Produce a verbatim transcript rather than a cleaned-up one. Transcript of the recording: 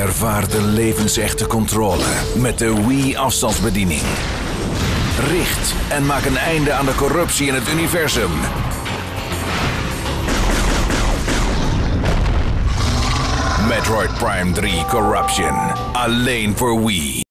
Ervaar de levensechte controle met de Wii afstandsbediening. Richt en maak een einde aan de corruptie in het universum. Metroid Prime drie Corruption. Alleen voor Wii.